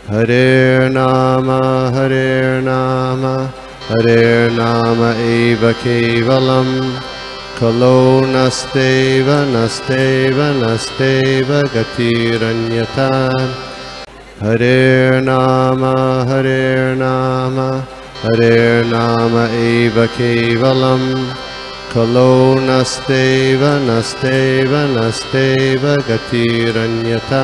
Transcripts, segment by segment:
हरे नाम एव केवलम् खलो नस्तेव गतिरन्यथा। हरे नाम एव केवलम् खलो नस्तेव गतिरन्यथा।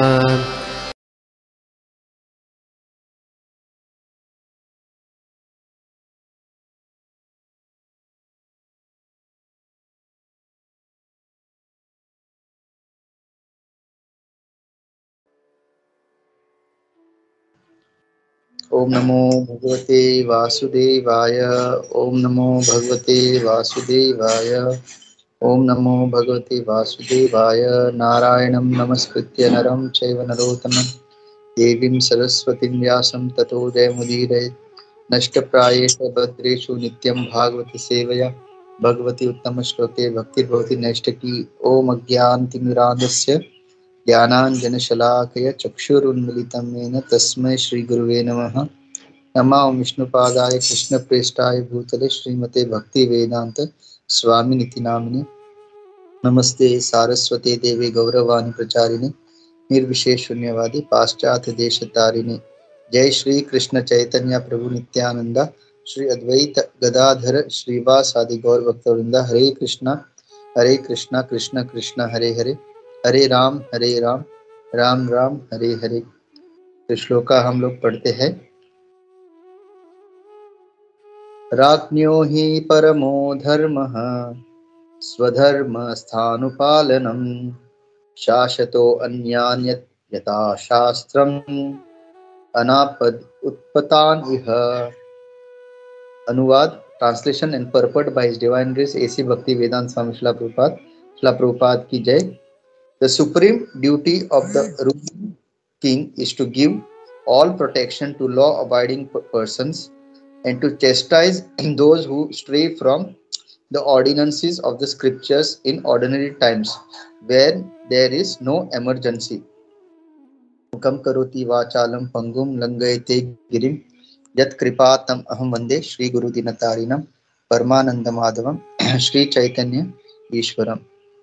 ओम नमो भगवते वासुदेवाय। ओम नमो भगवते वासुदेवाय। ओम नमो भगवते वासुदेवाय। नारायणं नमस्कृत्य नरं चैव नरोत्तमं देवीं सरस्वतीं व्यासं ततो जयमुदीरये। नष्टप्रायेषु भद्रेषु नित्यं भागवत सेवया भगवती उत्तम श्लोके भक्तिर्भवति नैष्ठिकी। ओम अज्ञानतिमिरान्धस्य ज्ञानाञ्जनशलाकया चक्षुरुन्मीलितं येन तस्मै श्रीगुरुवे नमः। नमो विष्णुपादाय कृष्णप्रेष्ठाय भूतले श्रीमते भक्तिवेदान्त स्वामिनिति नामिने। नमस्ते सारस्वते देवे गौरवाणी प्रचारिणे निर्विशेष शून्यवादी पाश्चात्य देशतारिणे। जय श्री कृष्ण चैतन्य प्रभु नित्यानंदा श्री अद्वैत गदाधर श्रीवासादि गौर भक्तवृंदा। हरे कृष्णा कृष्ण कृष्ण हरे हरे, हरे राम राम राम हरे हरे। तो श्लोका हम लोग पढ़ते हैं। राज्ञो हि परमो धर्मः स्वधर्म स्थानुपालनम् शाश्वतो अन्यान्यत् यथा शास्त्रम् अनापद उत्पतान इह। अनुवाद translation and purport by his divine grace A C Bhaktivedanta स्वामी श्रील प्रभुपाद की जय। The supreme duty of the ruling king is to give all protection to law-abiding persons and to chastise those who stray from the ordinances of the scriptures in ordinary times when there is no emergency. Mukam karoti vachalam pangum langayate girim yat kripatam aham vande Shri Guru Dinatarinam Paramananda Madhavam Shri Chaitanya Ishwaram।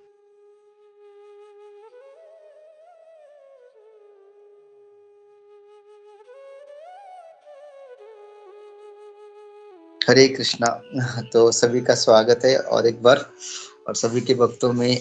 हरे कृष्णा। तो सभी का स्वागत है और एक बार, और सभी के भक्तों में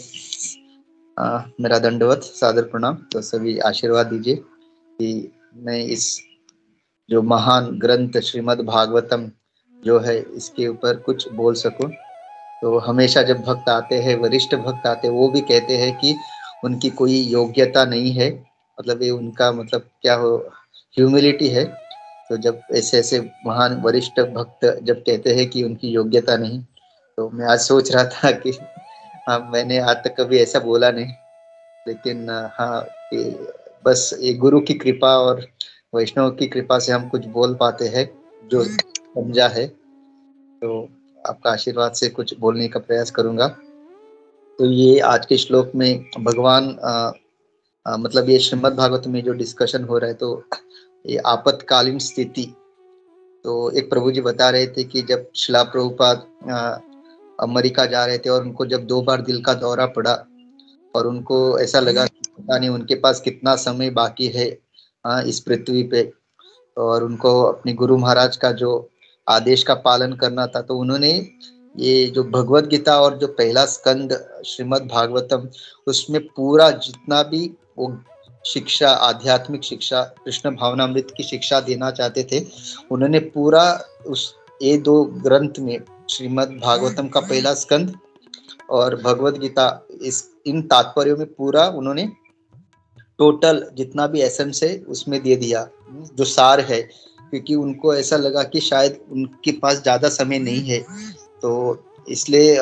मेरा दंडवत सादर प्रणाम। तो सभी आशीर्वाद दीजिए कि मैं इस जो महान ग्रंथ श्रीमद् भागवतम जो है इसके ऊपर कुछ बोल सकूं। तो हमेशा जब भक्त आते हैं, वरिष्ठ भक्त आते हैं, वो भी कहते हैं कि उनकी कोई योग्यता नहीं है, मतलब ये उनका मतलब क्या हो, ह्यूमिलिटी है। तो जब ऐसे महान वरिष्ठ भक्त जब कहते हैं कि उनकी योग्यता नहीं, तो मैं आज सोच रहा था कि हाँ, मैंने आज तक कभी ऐसा बोला नहीं, लेकिन हाँ कि बस ये गुरु की कृपा और वैष्णव की कृपा से हम कुछ बोल पाते हैं जो समझा है। तो आपका आशीर्वाद से कुछ बोलने का प्रयास करूंगा। तो ये आज के श्लोक में भगवान मतलब ये श्रीमद् भागवत में जो डिस्कशन हो रहा है, तो ये आपातकालीन स्थिति। तो एक प्रभु जी बता रहे थे कि जब शिला प्रभुपाद अमेरिका जा रहे थे और उनको जब 2 बार दिल का दौरा पड़ा और उनको ऐसा लगा कि पता नहीं उनके पास कितना समय बाकी है इस पृथ्वी पे, और उनको अपने गुरु महाराज का जो आदेश का पालन करना था। तो उन्होंने ये जो भगवत गीता और जो पहला स्कंद श्रीमद् भागवतम, उसमें पूरा जितना भी वो शिक्षा, आध्यात्मिक शिक्षा, कृष्ण भावनामृत की शिक्षा देना चाहते थे, उन्होंने पूरा उस ये 2 ग्रंथ में श्रीमद् भागवतम का पहला स्कंद और भगवत गीता इन तात्पर्यों में पूरा उन्होंने टोटल जितना भी एसेंस है उसमें दे दिया, जो सार है, क्योंकि उनको ऐसा लगा कि शायद उनके पास ज्यादा समय नहीं है। तो इसलिए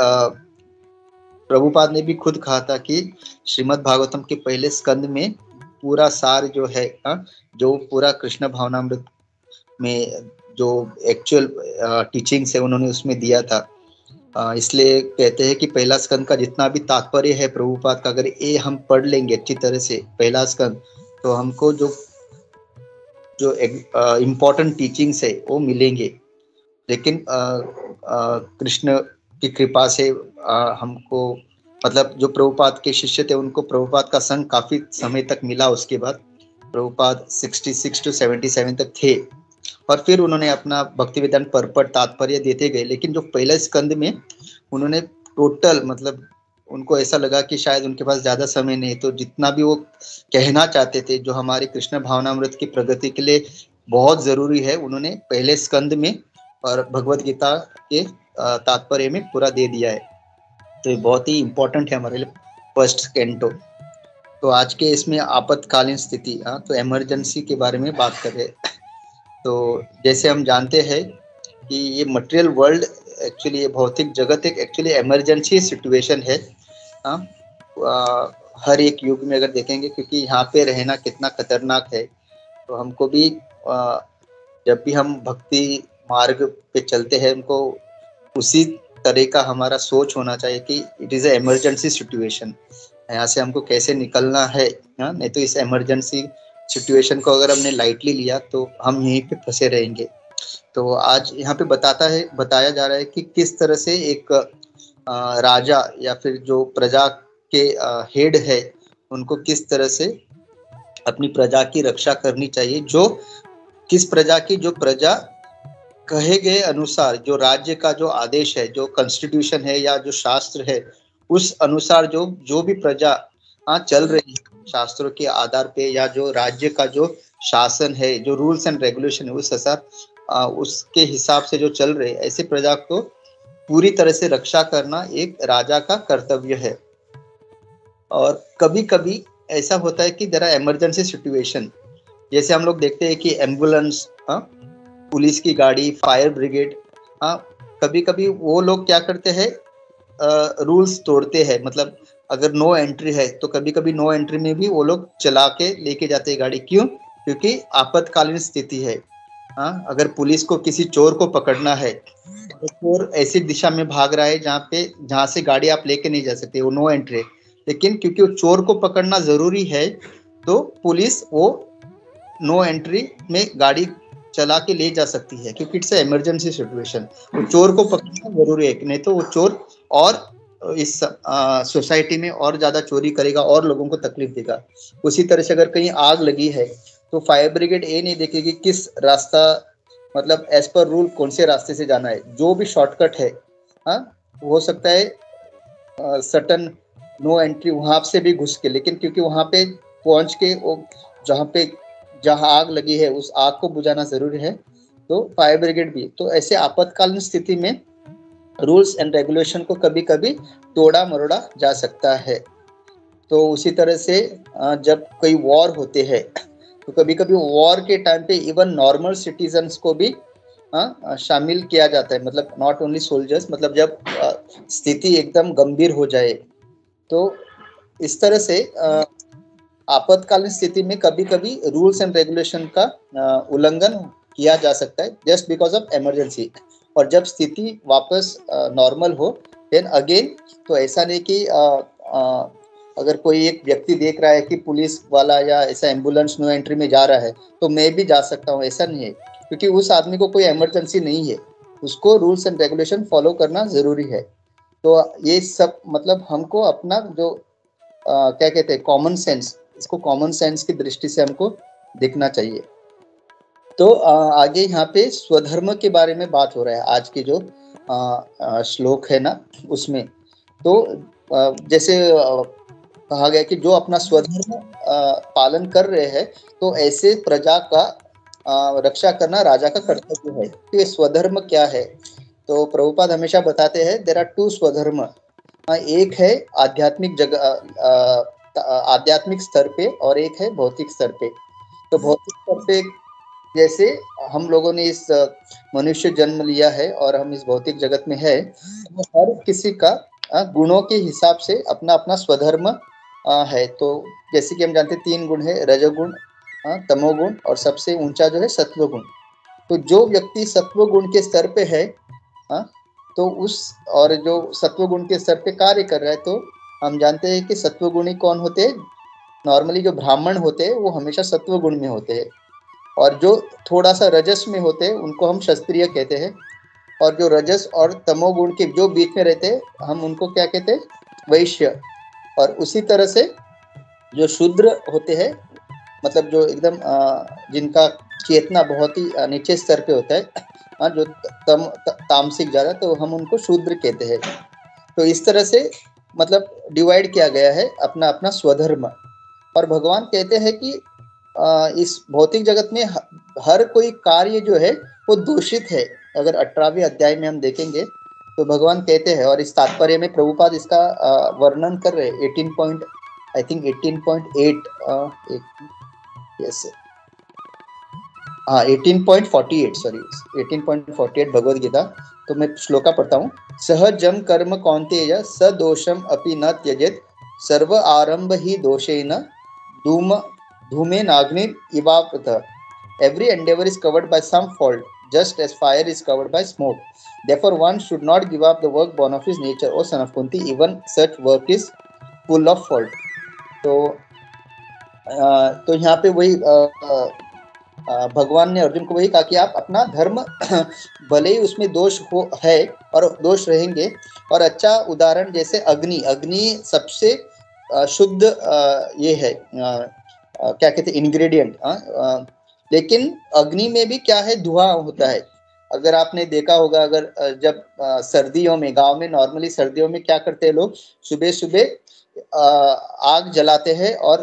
प्रभुपाद ने भी खुद कहा था कि श्रीमद् भागवतम के पहले स्कंद में पूरा सार जो है, जो पूरा कृष्ण भावनामृत में जो एक्चुअल टीचिंग्स है उन्होंने उसमें दिया था। इसलिए कहते हैं कि पहला स्कंद का जितना भी तात्पर्य है प्रभुपाद का, अगर ये हम पढ़ लेंगे अच्छी तरह से पहला स्कंद, तो हमको जो जो इम्पोर्टेंट टीचिंग्स है वो मिलेंगे। लेकिन कृष्ण की कृपा से हमको मतलब जो प्रभुपाद के शिष्य थे उनको प्रभुपाद का संग काफी समय तक मिला। उसके बाद प्रभुपाद 66 to 77 तक थे और फिर उन्होंने अपना भक्ति वेदांत परपट तात्पर्य देते गए। लेकिन जो पहले स्कंद में उन्होंने टोटल मतलब उनको ऐसा लगा कि शायद उनके पास ज्यादा समय नहीं, तो जितना भी वो कहना चाहते थे जो हमारे कृष्ण भावनामृत की प्रगति के लिए बहुत जरूरी है, उन्होंने पहले स्कंद में और भगवत गीता के तात्पर्य में पूरा दे दिया है। तो ये बहुत ही इम्पोर्टेंट है हमारे लिए फर्स्ट कैंटो। तो आज के इसमें आपातकालीन स्थिति, तो इमरजेंसी के बारे में बात कर रहे हैं। तो जैसे हम जानते हैं कि ये मटेरियल वर्ल्ड एक्चुअली, ये भौतिक जगत एक एक्चुअली इमरजेंसी सिचुएशन है। हर एक युग में अगर देखेंगे, क्योंकि यहाँ पे रहना कितना खतरनाक है। तो हमको भी जब भी हम भक्ति मार्ग पे चलते हैं उनको उसी तरह का हमारा सोच होना चाहिए कि it is a emergency situation, यहाँ से हमको कैसे निकलना है। नहीं तो इस इमरजेंसी सिचुएशन को अगर हमने लाइटली लिया तो हम यहीं पे फंसे रहेंगे। तो आज यहाँ पे बताया जा रहा है कि किस तरह से एक राजा या फिर जो प्रजा के हेड है उनको किस तरह से अपनी प्रजा की रक्षा करनी चाहिए। जो किस प्रजा की, जो प्रजा कहे गए अनुसार, जो राज्य का जो आदेश है, जो कॉन्स्टिट्यूशन है या जो शास्त्र है, उस अनुसार जो भी प्रजा चल रही है शास्त्रों के आधार पे, या जो राज्य का जो शासन है, जो रूल्स एंड रेगुलेशन है उस उसके हिसाब से जो चल रहे, ऐसे प्रजा को पूरी तरह से रक्षा करना एक राजा का कर्तव्य है। और कभी कभी ऐसा होता है कि देयर आर इमरजेंसी सिचुएशन, जैसे हम लोग देखते हैं कि एम्बुलेंस, पुलिस की गाड़ी, फायर ब्रिगेड, कभी कभी वो लोग क्या करते हैं, रूल्स तोड़ते हैं। मतलब अगर नो एंट्री है तो कभी कभी नो एंट्री में भी वो लोग चला के लेके जाते हैं गाड़ी। क्यों? क्योंकि आपातकालीन स्थिति है। अगर पुलिस को किसी चोर को पकड़ना है तो चोर ऐसी दिशा में भाग रहा है जहाँ से गाड़ी आप लेके नहीं जा सकते, वो नो एंट्री है। लेकिन क्योंकि वो चोर को पकड़ना जरूरी है तो पुलिस वो नो एंट्री में गाड़ी चला के ले जा सकती है, क्योंकि इट्स इमरजेंसी सिचुएशन। वो चोर को पकड़ना जरूरी है, नहीं तो वो चोर और इस सोसाइटी में और ज्यादा चोरी करेगा और लोगों को तकलीफ देगा। उसी तरह से अगर कहीं आग लगी है तो फायर ब्रिगेड ये नहीं देखेगी किस रास्ता, मतलब एज पर रूल कौन से रास्ते से जाना है। जो भी शॉर्टकट है, हो सकता है सटन नो एंट्री वहां से भी घुस के, लेकिन क्योंकि वहां पे पहुंच के वो जहाँ आग लगी है उस आग को बुझाना जरूरी है, तो फायर ब्रिगेड भी। तो ऐसे आपातकालीन स्थिति में रूल्स एंड रेगुलेशन को कभी कभी तोड़ा मरोड़ा जा सकता है। तो उसी तरह से जब कोई वॉर होते हैं तो कभी कभी वॉर के टाइम पे इवन नॉर्मल सिटीजन्स को भी शामिल किया जाता है। मतलब नॉट ओनली सोल्जर्स, मतलब जब स्थिति एकदम गंभीर हो जाए तो इस तरह से आपातकालीन स्थिति में कभी कभी रूल्स एंड रेगुलेशन का उल्लंघन किया जा सकता है जस्ट बिकॉज ऑफ इमरजेंसी। और जब स्थिति वापस नॉर्मल हो देन अगेन, तो ऐसा नहीं कि अगर कोई एक व्यक्ति देख रहा है कि पुलिस वाला या ऐसा एम्बुलेंस नो एंट्री में जा रहा है तो मैं भी जा सकता हूँ, ऐसा नहीं है। क्योंकि उस आदमी को कोई इमरजेंसी नहीं है, उसको रूल्स एंड रेगुलेशन फॉलो करना जरूरी है। तो ये सब मतलब हमको अपना जो क्या कहते हैं कॉमन सेंस, इसको कॉमन सेंस की दृष्टि से हमको देखना चाहिए। तो आगे यहाँ पे स्वधर्म के बारे में बात हो रहा है आज की जो श्लोक है ना उसमें। तो जैसे कहा गया कि जो अपना स्वधर्म पालन कर रहे हैं तो ऐसे प्रजा का रक्षा करना राजा का कर्तव्य है। तो ये स्वधर्म क्या है? तो प्रभुपाद हमेशा बताते हैं देयर आर टू स्वधर्म। एक है आध्यात्मिक स्तर पे और एक है भौतिक स्तर पे। तो भौतिक स्तर पे जैसे हम लोगों ने इस मनुष्य जन्म लिया है और हम इस भौतिक जगत में है, तो हर किसी का गुणों के हिसाब से अपना अपना स्वधर्म है। तो जैसे कि हम जानते हैं 3 गुण है, रजोगुण, तमोगुण और सबसे ऊंचा जो है सत्वगुण। तो जो व्यक्ति सत्वगुण के स्तर पे है तो उस और जो सत्वगुण के स्तर पे कार्य कर रहा है, तो हम जानते हैं कि सत्वगुणी कौन होते हैं? नॉर्मली जो ब्राह्मण होते हैं वो हमेशा सत्वगुण में होते हैं। और जो थोड़ा सा रजस में होते हैं उनको हम क्षत्रिय कहते हैं, और जो रजस और तमोगुण के जो बीच में रहते हैं हम उनको क्या कहते हैं, वैश्य। और उसी तरह से जो शूद्र होते हैं, मतलब जो एकदम जिनका चेतना बहुत ही नीचे स्तर पे होता है, जो तामसिक ज्यादा, तो हम उनको शूद्र कहते हैं। तो इस तरह से मतलब डिवाइड किया गया है अपना अपना स्वधर्म। और भगवान कहते हैं कि इस भौतिक जगत में हर कोई कार्य जो है वो दूषित है। अगर 18वें अध्याय में हम देखेंगे तो भगवान कहते हैं, और इस तात्पर्य में प्रभुपाद इसका वर्णन कर रहे हैं 18.8 यस हाँ 18.48 सॉरी 18.48 भगवद गीता। तो मैं श्लोका पढ़ता हूँ। सहजम कर्म कौन्तेय स दोषम अपि न त्यजेत सर्व आरंभ ही दोषेन धूमेनाग्निर इवावृतः। Every endeavor is covered by some fault, just as fire is covered by smoke. Therefore, one should not give up the work born of his nature, O son of Kunti. Even such work is full of fault. तो यहाँ पे वही भगवान ने अर्जुन को वही कहा कि आप अपना धर्म भले ही उसमें दोष हो है और दोष रहेंगे, और अच्छा उदाहरण जैसे अग्नि, अग्नि सबसे शुद्ध ये है क्या कहते हैं इंग्रेडिएंट, लेकिन अग्नि में भी क्या है, धुआं होता है। अगर आपने देखा होगा, अगर जब सर्दियों में गांव में नॉर्मली सर्दियों में क्या करते हैं लोग, सुबह सुबह आग जलाते हैं और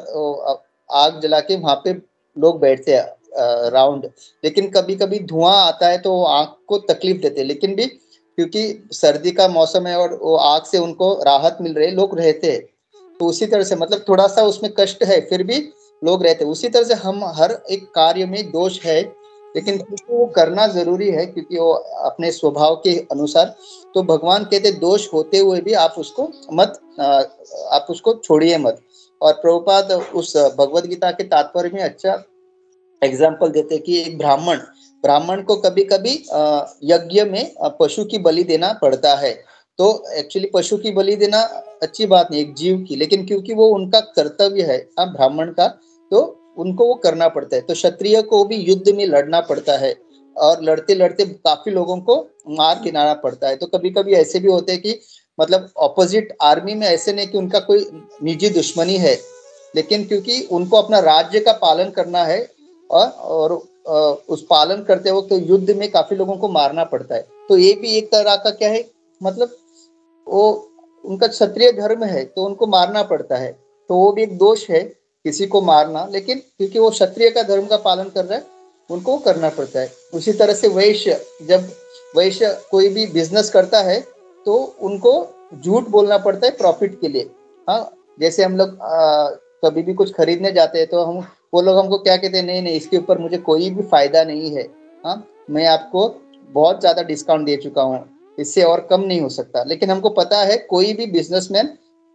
आग जला के वहां पे लोग बैठते हैं राउंड, लेकिन कभी कभी धुआं आता है तो आग को तकलीफ देते हैं, लेकिन भी क्योंकि सर्दी का मौसम है और वो आग से उनको राहत मिल रही है, लोग रहते हैं। तो उसी तरह से मतलब थोड़ा सा उसमें कष्ट है फिर भी लोग रहते हैं। उसी तरह से हम हर एक कार्य में दोष है, लेकिन वो करना जरूरी है क्योंकि वो अपने स्वभाव के अनुसार। तो भगवान कहते दोष होते हुए भी आप उसको मत आप उसको छोड़िए मत। और प्रभुपाद उस भगवद गीता के तात्पर्य में अच्छा एग्जाम्पल देते कि एक ब्राह्मण को कभी कभी यज्ञ में पशु की बलि देना पड़ता है। तो एक्चुअली पशु की बलि देना अच्छी बात नहीं एक जीव की, लेकिन क्योंकि वो उनका कर्तव्य है ब्राह्मण का, तो उनको वो करना पड़ता है। तो क्षत्रिय को भी युद्ध में लड़ना पड़ता है और लड़ते लड़ते काफी लोगों को मार गिराना पड़ता है। तो कभी कभी ऐसे भी होते हैं कि मतलब ऑपोजिट आर्मी में ऐसे नहीं कि उनका कोई निजी दुश्मनी है, लेकिन क्योंकि उनको अपना राज्य का पालन करना है और उस पालन करते वक्त तो युद्ध में काफी लोगों को मारना पड़ता है। तो ये भी एक तरह का क्या है, मतलब वो उनका क्षत्रिय धर्म है तो उनको मारना पड़ता है, तो वो भी एक दोष है किसी को मारना, लेकिन क्योंकि वो क्षत्रिय का धर्म का पालन कर रहा है उनको करना पड़ता है। उसी तरह से वैश्य, जब वैश्य कोई भी बिजनेस करता है तो उनको झूठ बोलना पड़ता है प्रॉफिट के लिए। हाँ, जैसे हम लोग कभी भी कुछ खरीदने जाते हैं तो हम वो लोग हमको क्या कहते हैं, नहीं नहीं इसके ऊपर मुझे कोई भी फायदा नहीं है, हाँ मैं आपको बहुत ज्यादा डिस्काउंट दे चुका हूँ, इससे और कम नहीं हो सकता। लेकिन हमको पता है कोई भी बिजनेसमैन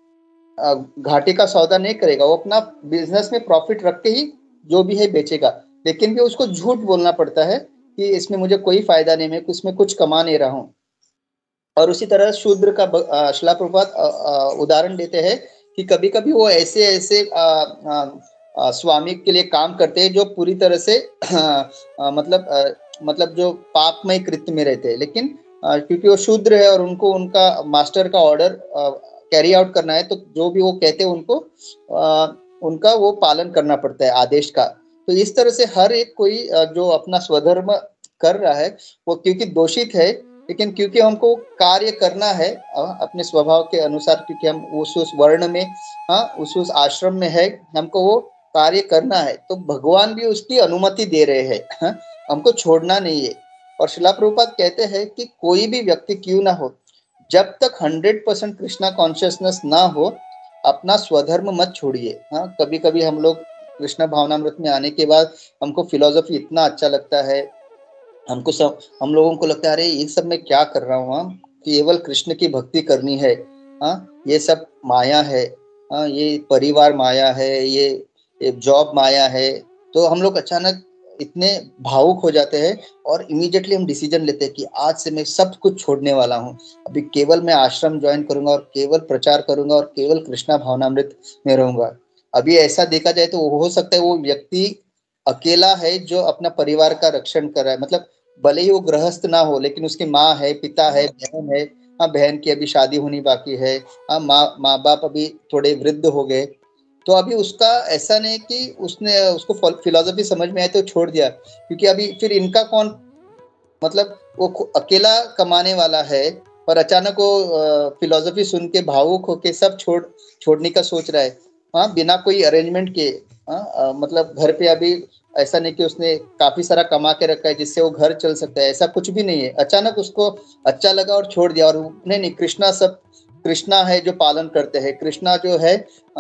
घाटे का सौदा नहीं करेगा, वो अपना बिजनेस में प्रॉफिट रख के ही जो भी है बेचेगा, लेकिन भी उसको झूठ बोलना पड़ता है कि इसमें मुझे कोई फायदा नहीं, मैं इसमें कुछ कमा नहीं रहा हूँ। और उसी तरह शूद्र का शिला प्रभुपाद उदाहरण देते हैं कि कभी कभी वो ऐसे ऐसे स्वामी के लिए काम करते हैं जो पूरी तरह से मतलब जो पापमय कृत्य में रहते हैं, लेकिन क्योंकि वो शूद्र है और उनको उनका मास्टर का ऑर्डर कैरी आउट करना है, तो जो भी वो कहते हैं उनको उनका वो पालन करना पड़ता है आदेश का। तो इस तरह से हर एक कोई जो अपना स्वधर्म कर रहा है वो क्योंकि दोषित है, लेकिन क्योंकि हमको कार्य करना है अपने स्वभाव के अनुसार, क्योंकि हम उस वर्ण में उस आश्रम में है, हमको वो कार्य करना है, तो भगवान भी उसकी अनुमति दे रहे हैं, हमको छोड़ना नहीं है। और शिला प्रभुपाद कहते हैं कि कोई भी व्यक्ति क्यों ना हो, जब तक 100% कृष्णा कॉन्शियसनेस ना हो अपना स्वधर्म मत छोड़िए। हाँ, कभी कभी हम लोग कृष्ण भावनामृत में आने के बाद हमको फिलोसफी इतना अच्छा लगता है, हम लोगों को लगता है अरे ये सब मैं क्या कर रहा हूँ, केवल कृष्ण की भक्ति करनी है, ये सब माया है, ये परिवार माया है, ये जॉब माया है। तो हम लोग अचानक इतने भावुक हो जाते हैं और इमीडिएटली हम डिसीजन लेते हैं कि आज से मैं सब कुछ छोड़ने वाला हूँ, अभी केवल मैं आश्रम ज्वाइन करूंगा और केवल प्रचार करूंगा और केवल कृष्णा भावनामृत में रहूंगा। अभी ऐसा देखा जाए तो हो सकता है वो व्यक्ति अकेला है जो अपना परिवार का रक्षण कर रहा है, मतलब भले ही वो गृहस्थ ना हो लेकिन उसकी माँ है, पिता है, बहन है। हाँ, बहन की अभी शादी होनी बाकी है। हाँ, माँ बाप अभी थोड़े वृद्ध हो गए। तो अभी उसका ऐसा नहीं कि उसने उसको फिलोसफी समझ में आए तो छोड़ दिया, क्योंकि अभी फिर इनका कौन, मतलब वो अकेला कमाने वाला है, पर अचानक वो फिलोसफी सुन के भावुक होके सब छोड़ने का सोच रहा है। हाँ, बिना कोई अरेंजमेंट के। हाँ, मतलब घर पे अभी ऐसा नहीं कि उसने काफी सारा कमा के रखा है जिससे वो घर चल सकता है, ऐसा कुछ भी नहीं है। अचानक उसको अच्छा लगा और छोड़ दिया। और नहीं नहीं, कृष्णा है जो पालन करते हैं, कृष्णा जो है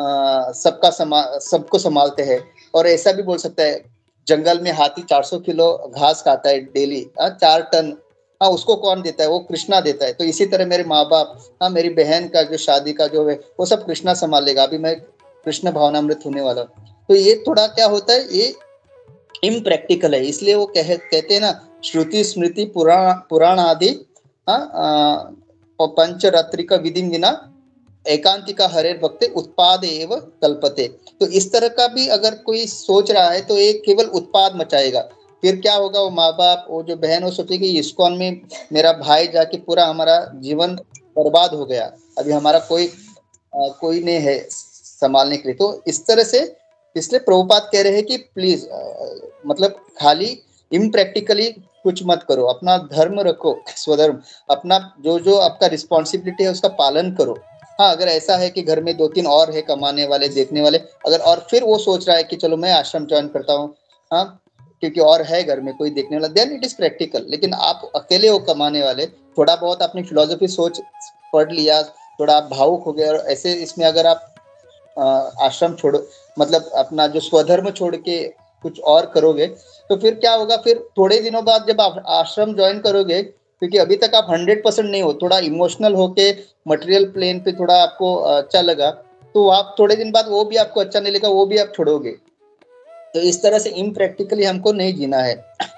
सबको संभालते हैं। और ऐसा भी बोल सकता है, जंगल में हाथी 400 किलो घास खाता है डेली, 4 टन। हाँ, उसको कौन देता है? वो कृष्णा देता है। तो इसी तरह मेरे माँ बाप, हाँ, मेरी बहन का जो शादी का जो है वो सब कृष्णा संभाल लेगा। अभी मैं कृष्ण भावनामृत होने वाला हूँ। तो ये थोड़ा क्या होता है, ये इम्प्रैक्टिकल है। इसलिए वो कहते हैं ना, श्रुति स्मृति पुराण आदि, हाँ, और पंचरात्रिका विधि विना एकांतिका हरेर भक्ते उत्पाद एव कल्पते। तो इस तरह का भी अगर कोई सोच रहा है तो ये केवल उत्पाद मचाएगा। फिर क्या होगा, वो माँ बाप, वो जो बहन, वो सोचेगी इस्कॉन में मेरा भाई जाके पूरा हमारा जीवन बर्बाद हो गया, अभी हमारा कोई नहीं है संभालने के लिए। तो इस तरह से, इसलिए प्रभुपाद कह रहे हैं कि प्लीज, मतलब खाली इम्प्रैक्टिकली कुछ मत करो, अपना धर्म रखो, स्वधर्म, अपना जो जो आपका रिस्पॉन्सिबिलिटी है उसका पालन करो। हाँ, अगर ऐसा है कि घर में 2-3 और है कमाने वाले, देखने वाले, अगर और फिर वो सोच रहा है कि चलो मैं आश्रम ज्वाइन करता हूँ, हाँ, क्योंकि और है घर में कोई देखने वाला, देन इट इज प्रैक्टिकल। लेकिन आप अकेले हो कमाने वाले, थोड़ा बहुत अपनी फिलोसफी सोच पढ़ लिया, थोड़ा आप भावुक हो गए, और ऐसे इसमें अगर आप आश्रम छोड़ो, मतलब अपना जो स्वधर्म छोड़ के कुछ और करोगे, तो फिर क्या होगा, फिर थोड़े दिनों बाद जब आप आश्रम ज्वाइन करोगे, क्योंकि अभी तक आप 100% नहीं हो, थोड़ा इमोशनल होके मटेरियल प्लेन पे थोड़ा आपको अच्छा लगा, तो आप थोड़े दिन बाद वो भी आपको अच्छा नहीं लगा, वो भी आप छोड़ोगे। तो इस तरह से इम्प्रैक्टिकली हमको नहीं जीना है।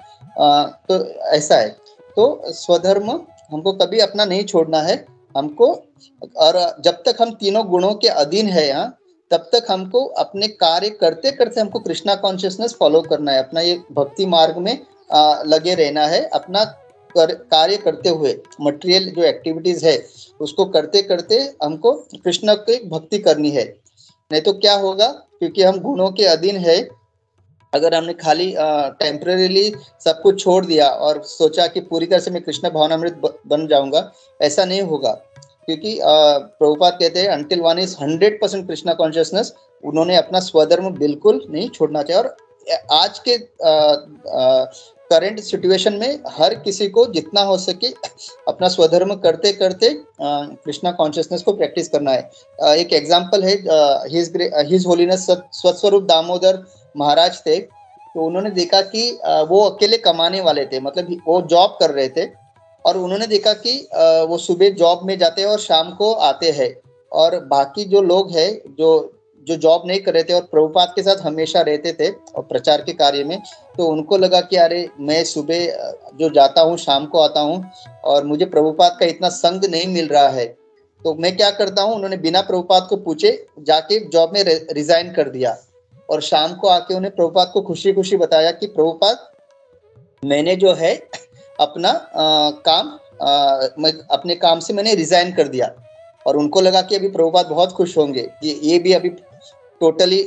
तो ऐसा है। तो स्वधर्म हमको कभी अपना नहीं छोड़ना है हमको। और जब तक हम तीनों गुणों के अधीन है यहाँ, तब तक हमको अपने कार्य करते करते हमको कृष्णा कॉन्शियसनेस फॉलो करना है, अपना ये भक्ति मार्ग में लगे रहना है, अपना कार्य करते हुए, मटेरियल जो एक्टिविटीज है उसको करते करते हमको कृष्ण की भक्ति करनी है। नहीं तो क्या होगा, क्योंकि हम गुणों के अधीन है, अगर हमने खाली टेम्परेरीली सब कुछ छोड़ दिया और सोचा कि पूरी तरह से मैं कृष्ण भावनामृत बन जाऊंगा, ऐसा नहीं होगा। क्योंकि प्रभुपाद कहते हैं until one is 100% Krishna consciousness, उन्होंने अपना स्वधर्म बिल्कुल नहीं छोड़ना चाहिए। और आज के करंट सिचुएशन में हर किसी को जितना हो सके अपना स्वधर्म करते करते कृष्णा कॉन्शियसनेस को प्रैक्टिस करना है। एक एग्जांपल है, हिज होलीनेस स्वस्वरूप दामोदर महाराज थे। तो उन्होंने देखा कि वो अकेले कमाने वाले थे, मतलब वो जॉब कर रहे थे, और उन्होंने देखा कि वो सुबह जॉब में जाते हैं और शाम को आते हैं, और बाकी जो लोग हैं जो जो जॉब नहीं कर रहे थे और प्रभुपाद के साथ हमेशा रहते थे और प्रचार के कार्य में, तो उनको लगा कि अरे मैं सुबह जो जाता हूँ शाम को आता हूँ, और मुझे प्रभुपाद का इतना संग नहीं मिल रहा है, तो मैं क्या करता हूँ, उन्होंने बिना प्रभुपाद को पूछे जाके जॉब में रिजाइन कर दिया। और शाम को आके उन्हें प्रभुपाद को खुशी खुशी बताया कि प्रभुपाद, मैंने जो है अपना मैं अपने काम से मैंने रिजाइन कर दिया। और उनको लगा कि अभी प्रभुपाद बहुत खुश होंगे कि ये भी अभी टोटली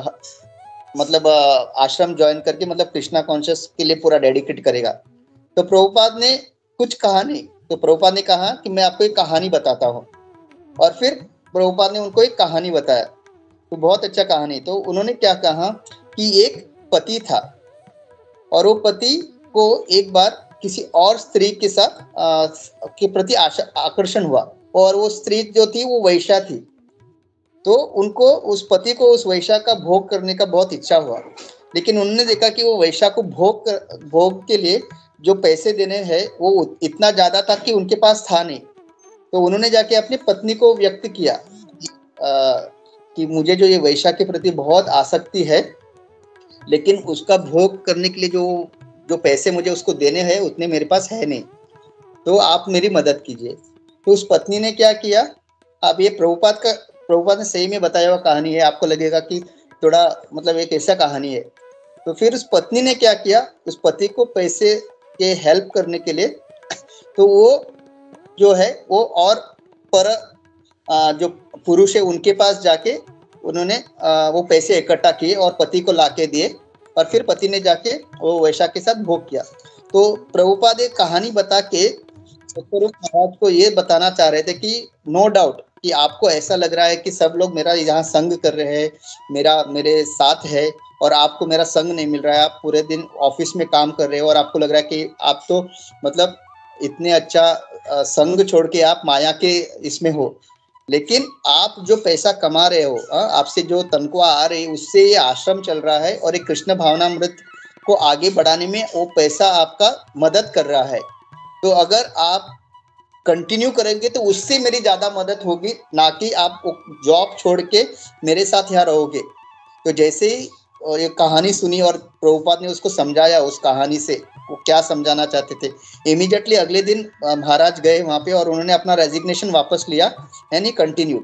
मतलब आश्रम ज्वाइन करके मतलब कृष्णा कॉन्शियस के लिए पूरा डेडिकेट करेगा। तो प्रभुपाद ने कुछ कहा नहीं, तो प्रभुपाद ने कहा कि मैं आपको एक कहानी बताता हूँ। और फिर प्रभुपाद ने उनको एक कहानी बताया, तो बहुत अच्छा कहानी। तो उन्होंने क्या कहा कि एक पति था, और वो पति को एक बार किसी और स्त्री के साथ के प्रति आकर्षण हुआ, और वो स्त्री जो थी वो वैश्या थी। तो उनको उस पति को उस वैश्या का भोग करने का बहुत इच्छा हुआ, लेकिन उन्होंने देखा कि वो वैश्या को भोग के लिए जो पैसे देने हैं वो इतना ज्यादा था कि उनके पास था नहीं। तो उन्होंने जाके अपनी पत्नी को व्यक्त किया कि मुझे जो ये वैश्या के प्रति बहुत आसक्ति है, लेकिन उसका भोग करने के लिए जो जो पैसे मुझे उसको देने हैं उतने मेरे पास है नहीं, तो आप मेरी मदद कीजिए। तो उस पत्नी ने क्या किया, अब ये प्रभुपाद ने सही में बताया हुआ कहानी है, आपको लगेगा कि थोड़ा मतलब एक ऐसा कहानी है। तो फिर उस पत्नी ने क्या किया, उस पति को पैसे के हेल्प करने के लिए तो वो जो है वो और पर जो पुरुष है उनके पास जाके उन्होंने वो पैसे इकट्ठा किए और पति को लाके दिए और फिर पति ने जाके वो वैश्या के साथ भोग किया। तो प्रभुपाद एक कहानी बता के सतस्वरूप महाराज को ये बताना चाह रहे थे कि नो डाउट कि आपको ऐसा लग रहा है कि सब लोग मेरा यहाँ संग कर रहे हैं, मेरे साथ है और आपको मेरा संग नहीं मिल रहा है। आप पूरे दिन ऑफिस में काम कर रहे हो और आपको लग रहा है कि आप तो मतलब इतने अच्छा संग छोड़ के आप माया के इसमें हो, लेकिन आप जो पैसा कमा रहे हो, आपसे जो तनख्वाह आ रही है उससे ये आश्रम चल रहा है और एक कृष्ण भावनामृत को आगे बढ़ाने में वो पैसा आपका मदद कर रहा है। तो अगर आप कंटिन्यू करेंगे तो उससे मेरी ज्यादा मदद होगी, ना कि आप जॉब छोड़ के मेरे साथ यहाँ रहोगे। तो जैसे ही ये कहानी सुनी और प्रभुपाद ने उसको समझाया, उस कहानी से वो क्या समझाना चाहते थे, इमीडिएटली अगले दिन महाराज गए वहां पे और उन्होंने अपना रेजिग्नेशन वापस लिया यानी कंटिन्यू।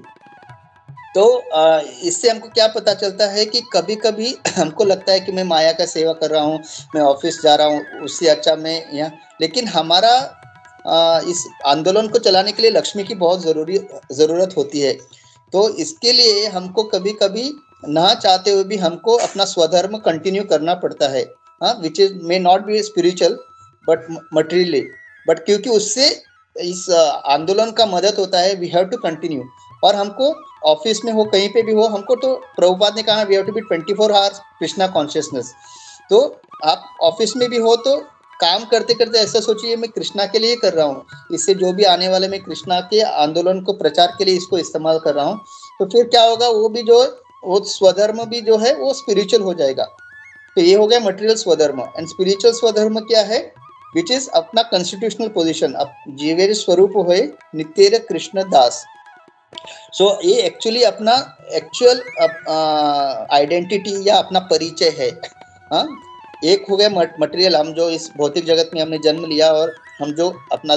तो इससे हमको क्या पता चलता है कि कभी कभी हमको लगता है कि मैं माया का सेवा कर रहा हूँ, मैं ऑफिस जा रहा हूँ, उससे अच्छा मैं यहाँ, लेकिन हमारा इस आंदोलन को चलाने के लिए लक्ष्मी की बहुत जरूरत होती है। तो इसके लिए हमको कभी कभी ना चाहते हुए भी हमको अपना स्वधर्म कंटिन्यू करना पड़ता है, which is may not be spiritual but materially, but क्योंकि उससे इस आंदोलन का मदद होता है, वी हैव टू कंटिन्यू। और हमको ऑफिस में हो कहीं पे भी हो, हमको तो प्रभुपाद ने कहा we have to be 24 hours Krishna consciousness. तो आप ऑफिस में भी हो तो काम करते करते ऐसा सोचिए मैं कृष्णा के लिए कर रहा हूँ, इससे जो भी आने वाले मैं कृष्णा के आंदोलन को प्रचार के लिए इसको इस्तेमाल कर रहा हूँ। तो फिर क्या होगा, वो भी जो वो स्वधर्म भी जो है वो स्पिरिचुअल हो जाएगा। तो ये हो गया मटेरियल स्वधर्म। एंड स्पिरिचुअल स्वधर्म क्या है, विच इज अपना कॉन्स्टिट्यूशनल पोजिशन, जीवेर स्वरूप हुए नित्य कृष्ण दास। सो ये एक्चुअली अपना एक्चुअल आइडेंटिटी या अपना परिचय है। हाँ, एक हो गया मटेरियल, हम जो इस भौतिक जगत में हमने जन्म लिया और हम जो अपना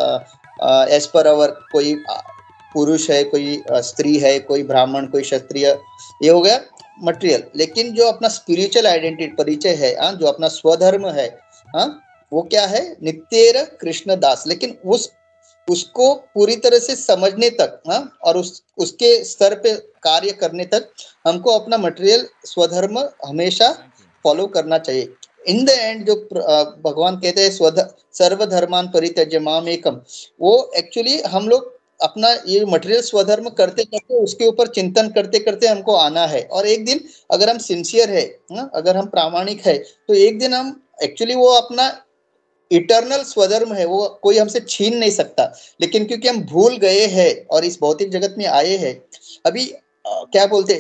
एज पर अवर कोई पुरुष है, कोई स्त्री है, कोई ब्राह्मण, कोई क्षत्रिय, ये हो गया मटेरियल। लेकिन जो अपना स्पिरिचुअल आइडेंटिटी परिचय है, जो अपना स्वधर्म है, वो क्या है, नित्य कृष्ण दास। लेकिन उसको पूरी तरह से समझने तक, और उसके स्तर पे कार्य करने तक हमको अपना मटेरियल स्वधर्म हमेशा फॉलो करना चाहिए। इन द एंड जो भगवान कहते हैं सर्वधर्मान परित्यज्य माम एकम, वो एक्चुअली हम लोग अपना ये मटेरियल स्वधर्म करते करते उसके ऊपर चिंतन करते करते हमको आना है। और एक दिन अगर हम सिंसियर है, अगर हम प्रामाणिक है, तो एक दिन हम एक्चुअली वो अपना इटर्नल स्वधर्म है वो कोई हमसे छीन नहीं सकता। लेकिन क्योंकि हम भूल गए हैं और इस भौतिक जगत में आए हैं, अभी क्या बोलते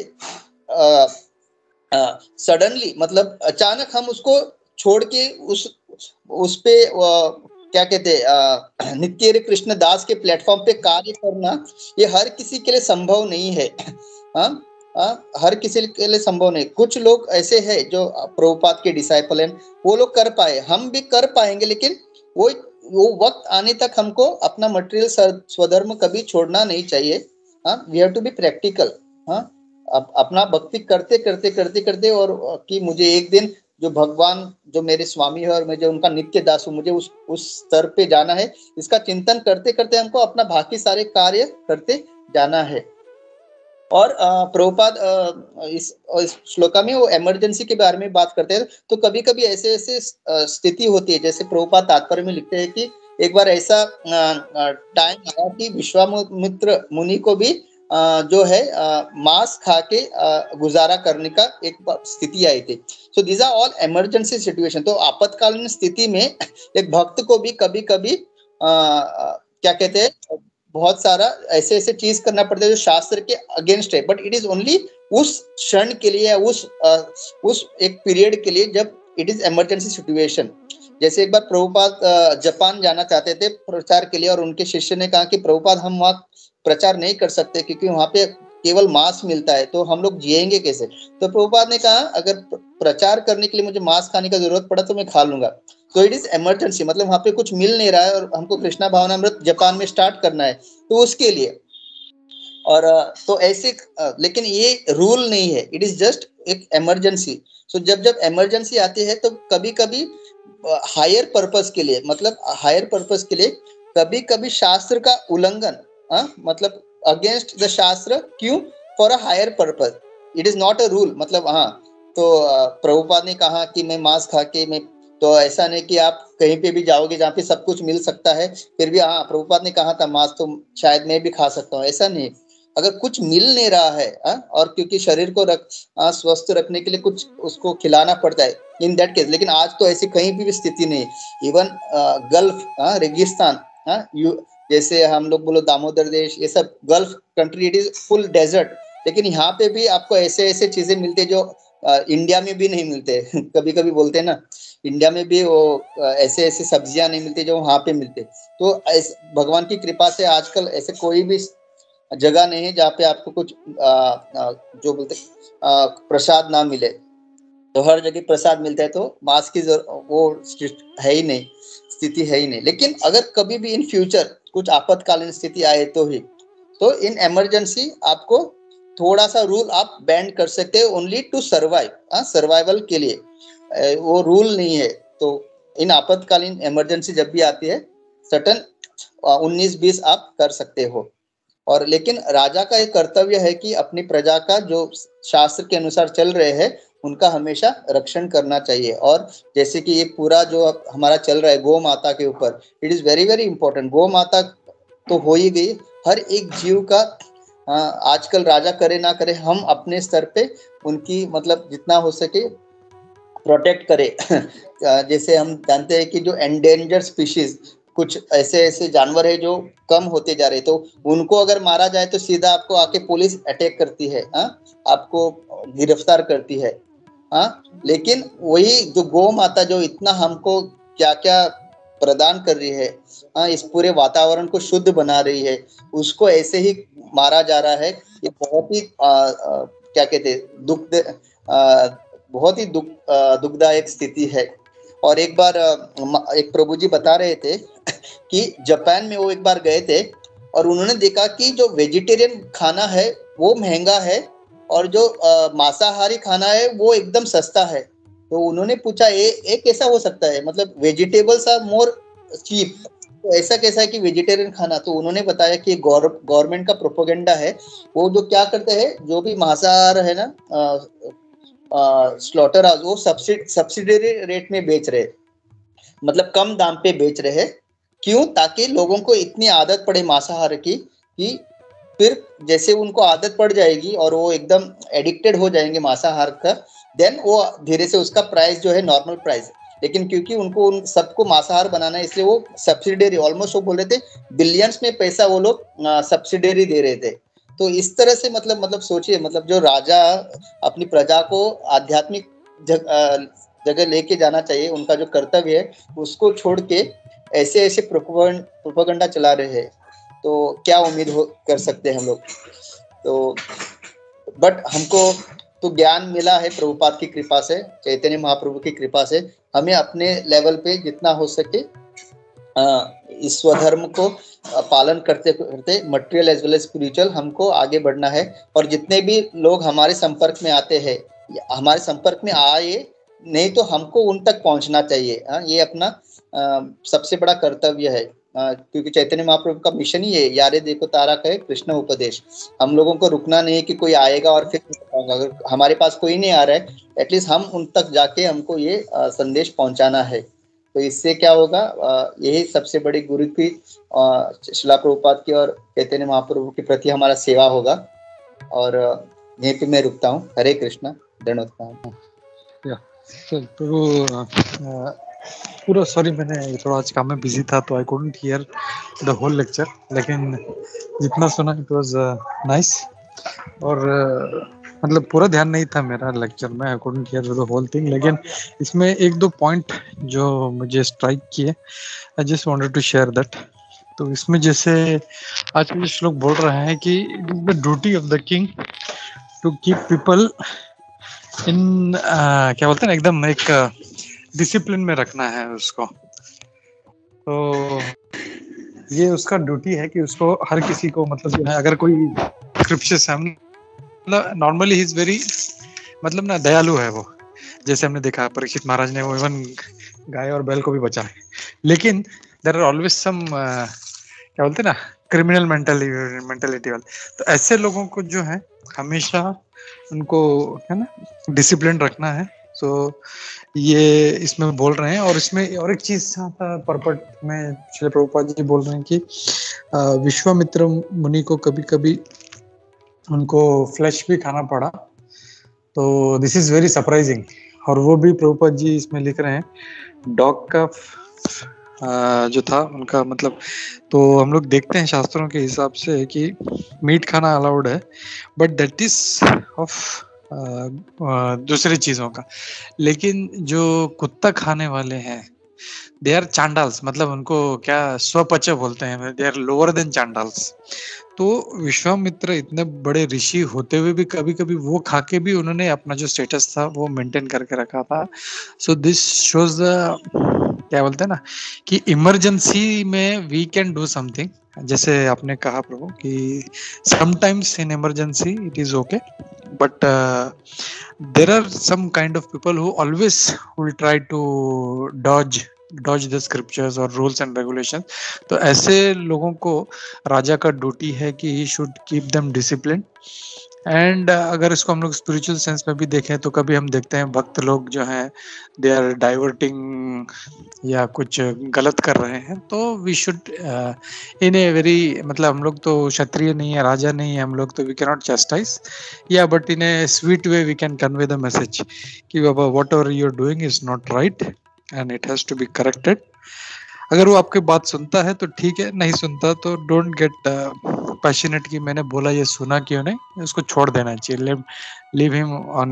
सडनली, मतलब अचानक हम उसको छोड़ के उस पे क्या कहते नित्य कृष्ण दास के प्लेटफॉर्म पे कार्य करना, ये हर किसी के लिए संभव नहीं है। हर किसी के लिए संभव नहीं। कुछ लोग ऐसे हैं जो प्रभुपाद के डिसाइपल हैं, वो लोग कर पाए, हम भी कर पाएंगे, लेकिन वो वक्त आने तक हमको अपना मटेरियल स्वधर्म कभी छोड़ना नहीं चाहिए। We have to be practical. अपना भक्ति करते करते करते करते, और कि मुझे एक दिन जो भगवान जो मेरे स्वामी है और मैं जो उनका नित्य दास हूँ, मुझे उस स्तर पे जाना है, इसका चिंतन करते करते हमको अपना बाकी सारे कार्य करते जाना है। और प्रभुपाद इस श्लोका में वो इमरजेंसी के बारे में बात करते हैं। तो कभी कभी ऐसे स्थिति होती है, जैसे प्रभुपाद तात्पर्य में लिखते हैं कि एक बार ऐसा टाइम आया कि विश्वामित्र मुनि को भी जो है मांस खा के गुजारा करने का एक स्थिति आई थी। So these are all emergency situation. तो आपातकालीन स्थिति में एक भक्त को भी कभी कभी क्या कहते हैं, बहुत सारा ऐसे चीज करना पड़ता है जो शास्त्र के अगेंस्ट है, बट इट इज ओनली उस क्षण के लिए, उस एक पीरियड के लिए जब इट इज इमरजेंसी सिचुएशन। जैसे एक बार प्रभुपाद जापान जाना चाहते थे प्रचार के लिए, और उनके शिष्य ने कहा कि प्रभुपाद हम वहाँ प्रचार नहीं कर सकते क्योंकि वहाँ पे केवल मांस मिलता है, तो हम लोग जिएंगे कैसे। तो प्रभुपाद ने कहा अगर प्रचार करने के लिए मुझे मांस खाने का जरूरत पड़ा तो मैं खा लूंगा। तो इट इज इमरजेंसी, मतलब वहाँ पे कुछ मिल नहीं रहा है और हमको कृष्णा भावनामृत जापान में स्टार्ट करना है, तो उसके लिए और तो ऐसे लेकिन ये रूल नहीं है, इट इज जस्ट एक इमरजेंसी। सो जब जब इमरजेंसी आती है तो कभी कभी हायर पर्पस के लिए, मतलब हायर पर्पस के लिए कभी कभी शास्त्र का उल्लंघन, मतलब अगेंस्ट द शास्त्र, क्यों? For a higher purpose, it is not a rule. मतलब हाँ, तो प्रभुपाद ने कहा कि मैं मांस खा के मैं, तो ऐसा नहीं कि आप कहीं पे भी जाओगे जहाँ पे सब कुछ मिल सकता है फिर भी, हाँ प्रभुपाद ने कहा था मांस तो शायद मैं भी खा सकता हूँ, ऐसा नहीं। अगर कुछ मिल नहीं रहा है, और क्योंकि शरीर को स्वस्थ रखने के लिए कुछ उसको खिलाना पड़ता है, इन दैट केस। लेकिन आज तो ऐसी कहीं भी स्थिति नहीं। इवन गल्फ, रेगिस्तान, जैसे हम लोग बोलो दामोदर देश, ये सब gulf country, it is full desert, लेकिन यहाँ पे भी आपको ऐसे ऐसे चीजें मिलते जो इंडिया में भी नहीं मिलते। कभी कभी बोलते हैं ना, इंडिया में भी वो ऐसे ऐसे सब्जियां नहीं मिलती जो वहां पे मिलते। तो भगवान की कृपा से आजकल ऐसे कोई भी जगह नहीं है जहाँ पे आपको कुछ जो बोलते प्रसाद ना मिले। तो हर जगह प्रसाद मिलता है, तो मास्क की वो है ही नहीं, स्थिति है ही नहीं। लेकिन अगर कभी भी इन फ्यूचर कुछ आपातकालीन स्थिति आए तो ही, तो इन इमरजेंसी आपको थोड़ा सा रूल आप बैंड कर सकते हो, ओनली टू सर्वाइव, सर्वाइवल के लिए। वो रूल नहीं है। तो इन आपातकालीन इमरजेंसी जब भी आती है, सटन 19-20 आप कर सकते हो। और लेकिन राजा का एक कर्तव्य है कि अपनी प्रजा का जो शास्त्र के अनुसार चल रहे हैं उनका हमेशा रक्षण करना चाहिए। और जैसे कि ये पूरा जो हमारा चल रहा है गौ माता के ऊपर, it is very very important. गौ माता तो हो ही गई, हर एक जीव का आजकल राजा करे ना करे, हम अपने स्तर पे उनकी मतलब जितना हो सके प्रोटेक्ट करें। जैसे हम जानते हैं कि जो एंडेंजर स्पीशीज, कुछ ऐसे ऐसे जानवर है जो कम होते जा रहे, तो उनको अगर मारा जाए तो सीधा आपको आके पुलिस अटैक करती है, आपको गिरफ्तार करती है। लेकिन वही जो गौ माता जो इतना हमको क्या क्या प्रदान कर रही है, इस पूरे वातावरण को शुद्ध बना रही है, उसको ऐसे ही मारा जा रहा है। ये बहुत ही क्या कहते हैं बहुत ही दुखदायक स्थिति है। और एक बार एक प्रभु जी बता रहे थे कि जापान में वो एक बार गए थे और उन्होंने देखा कि जो वेजिटेरियन खाना है वो महंगा है और जो मांसाहारी खाना है वो एकदम सस्ता है। तो उन्होंने पूछा ये कैसा हो सकता है, मतलब वेजिटेबल्स आर मोर चीप, तो ऐसा कैसा है कि वेजिटेरियन खाना? तो उन्होंने बताया कि गवर्नमेंट का प्रोपोगेंडा है। वो जो क्या करते हैं, जो भी मांसाहार है ना, स्लॉटर हाउस, वो सब्सिडरी रेट में बेच रहे, मतलब कम दाम पे बेच रहे हैं। क्यों? ताकि लोगों को इतनी आदत पड़े मांसाहार की कि फिर जैसे उनको आदत पड़ जाएगी और वो एकदम एडिक्टेड हो जाएंगे मांसाहार का, देन वो धीरे से उसका प्राइस जो है नॉर्मल प्राइस। लेकिन क्योंकि उनको उन सबको मांसाहार बनाना है, इसलिए वो सब्सिडरी, ऑलमोस्ट वो बोल रहे थे बिलियंस में पैसा वो लोग सब्सिडरी दे रहे थे। तो इस तरह से मतलब सोचिए, मतलब जो राजा अपनी प्रजा को आध्यात्मिक जगह लेके जाना चाहिए, उनका जो कर्तव्य है उसको छोड़ के ऐसे ऐसे प्रोपेगेंडा चला रहे हैं, तो क्या उम्मीद कर सकते हैं हम लोग? तो बट हमको तो ज्ञान मिला है प्रभुपाद की कृपा से, चैतन्य महाप्रभु की कृपा से। हमें अपने लेवल पे जितना हो सके इस स्वधर्म को पालन करते करते material as well as spiritual हमको आगे बढ़ना है। और जितने भी लोग हमारे संपर्क में आते हैं, हमारे संपर्क में आए नहीं तो हमको उन तक पहुंचना चाहिए। ये अपना सबसे बड़ा कर्तव्य है, क्योंकि चैतन्य महाप्रभु का मिशन ही है, यारे देखो तारा कहे कृष्ण उपदेश। हम लोगों को रुकना नहीं है कि कोई आएगा और फिर अगर हमारे पास कोई नहीं आ रहा है, एटलीस्ट हम उन तक जाके हमको ये संदेश पहुंचाना है। तो इससे क्या होगा, यही सबसे बड़ी गुरु की शिला प्रभुपाद की और चैतन्य महाप्रभु के प्रति हमारा सेवा होगा। और यहीं पे मैं रुकता हूँ। हरे कृष्णा, दंडवत प्रणाम। पूरा सॉरी, मैंने थोड़ा आज काम में बिजी था तो I couldn't hear the whole lecture, लेकिन जितना सुना इट वाज नाइस। और मतलब पूरा ध्यान नहीं था मेरा लेक्चर में, I couldn't hear the whole thing, लेकिन इसमें एक दो पॉइंट जो मुझे स्ट्राइक किए, I just wanted to share that. तो इसमें जैसे आज के श्लोक बोल रहा है कि it is the duty of the king to keep people in क्या बोलते हैं ना, एकदम एक डिसिप्लिन में रखना है उसको। तो ये उसका ड्यूटी है कि उसको हर किसी को, मतलब जो है, अगर कोई स्क्रिप्चर्स है, नॉर्मली ही इज वेरी मतलब ना दयालु है वो, जैसे हमने देखा परीक्षित महाराज ने वो इवन गाय और बैल को भी बचाया, लेकिन देयर आर ऑलवेज सम क्या बोलते हैं ना क्रिमिनल मेंटालिटी वाले, तो ऐसे लोगों को जो है हमेशा उनको है ना डिसिप्लिन रखना है। सो ये इसमें बोल रहे हैं, और इसमें और एक चीज परपट में श्री प्रभुपाद जी बोल रहे हैं कि विश्वामित्र मुनि को कभी कभी उनको फ्लैश भी खाना पड़ा, तो दिस इज वेरी सरप्राइजिंग। और वो भी प्रभुपाद जी इसमें लिख रहे हैं डॉग का जो था उनका मतलब, तो हम लोग देखते हैं शास्त्रों के हिसाब से कि मीट खाना अलाउड है, बट दैट इज ऑफ दूसरी चीजों का। लेकिन जो कुत्ता खाने वाले हैं दे आर चांडाल्स, मतलब उनको क्या स्वपच बोलते हैं, they are lower than chandals. तो विश्वामित्र इतने बड़े ऋषि होते हुए भी कभी कभी वो खा के भी उन्होंने अपना जो स्टेटस था वो मेंटेन करके रखा था। सो दिस शोज द क्या बोलते हैं ना कि इमरजेंसी में वी कैन डू समथिंग, जैसे आपने कहा प्रभु कि sometimes in emergency it is okay, but there are some kind of people who always will try to dodge the scriptures और रूल्स एंड रेगुलेशन। तो ऐसे लोगों को राजा का ड्यूटी है कि he should keep them discipline. And अगर इसको हम लोग स्पिरिचुअल सेंस में भी देखें तो कभी हम देखते हैं भक्त लोग जो हैं दे आर डाइवर्टिंग या कुछ गलत कर रहे हैं, तो we should in a very मतलब हम लोग तो क्षत्रिय नहीं है, राजा नहीं है हम लोग, तो वी कैन नॉट चैस्टाइज या but in a sweet way we can convey the message कि बाबा whatever you are doing is not right and it has to be corrected. अगर वो आपकी बात सुनता है तो ठीक है, नहीं सुनता तो डोंट गेट पैशनेट कि मैंने बोला ये सुना क्यों नहीं, उसको छोड़ देना चाहिए, leave him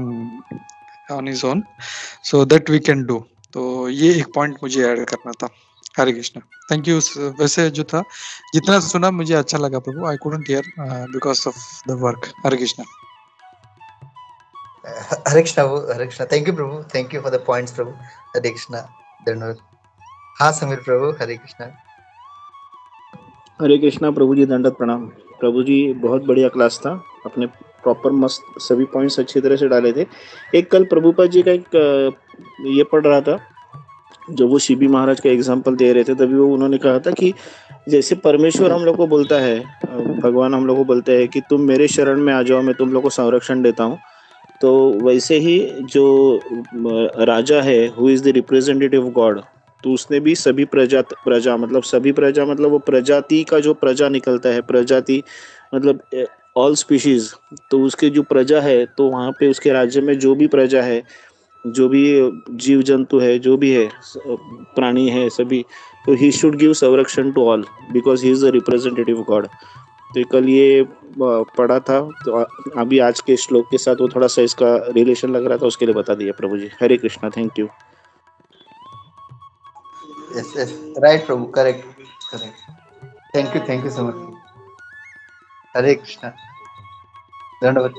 on his own, so that we can do. तो ये एक पॉइंट मुझे ऐड करना था। Hare Krishna, thank you. वैसे जो था जितना सुना मुझे अच्छा लगा प्रभु, I couldn't hear because of the work. Hare Krishna. Hare Krishna Hare Krishna, thank you प्रभु, thank you for the points प्रभु। हरे कृष्णा, धन्यवाद। हाँ समीर प्रभु, हरे कृष्णा। हरे कृष्णा प्रभु जी, दंडवत प्रणाम प्रभु जी, बहुत बढ़िया क्लास था, अपने प्रॉपर मस्त सभी पॉइंट्स अच्छी तरह से डाले थे। एक कल प्रभुपाद जी का एक ये पढ़ रहा था, जब वो शिबी महाराज का एग्जाम्पल दे रहे थे, तभी वो उन्होंने कहा था कि जैसे परमेश्वर हम लोग को बोलता है, भगवान हम लोग को बोलते हैं कि तुम मेरे शरण में आ जाओ, मैं तुम लोग को संरक्षण देता हूँ, तो वैसे ही जो राजा है who is the representative God, तो उसने भी सभी प्रजा मतलब वो प्रजाति का जो प्रजा निकलता है, प्रजाति मतलब ऑल स्पीशीज, तो उसके जो प्रजा है, तो वहाँ पे उसके राज्य में जो भी प्रजा है, जो भी जीव जंतु है, जो भी है प्राणी है सभी, तो ही शुड गिव संरक्षण to all because he is the representative God. तो कल ये पढ़ा था, तो अभी आज के श्लोक के साथ वो थोड़ा सा इसका रिलेशन लग रहा था, उसके लिए बता दिया प्रभु ji. Hare Krishna, thank you. Yes yes, right प्रभु, correct, thank you so much. Hare Krishna, धन्यवाद।